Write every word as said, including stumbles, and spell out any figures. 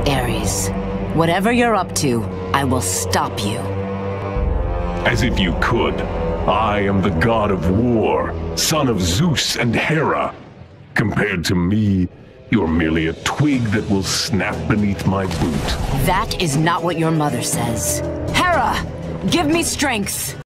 Ares, whatever you're up to, I will stop you. As if you could. I am the god of war, son of Zeus and Hera. Compared to me, you're merely a twig that will snap beneath my boot. That is not what your mother says. Hera, give me strength!